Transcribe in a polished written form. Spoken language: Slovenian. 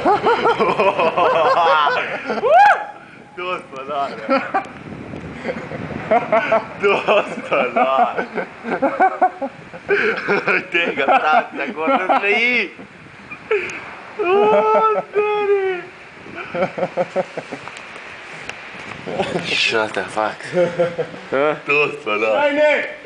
Those bananas. Those bananas. Tega trakta, kot leji. Shut the fuck. Those bananas.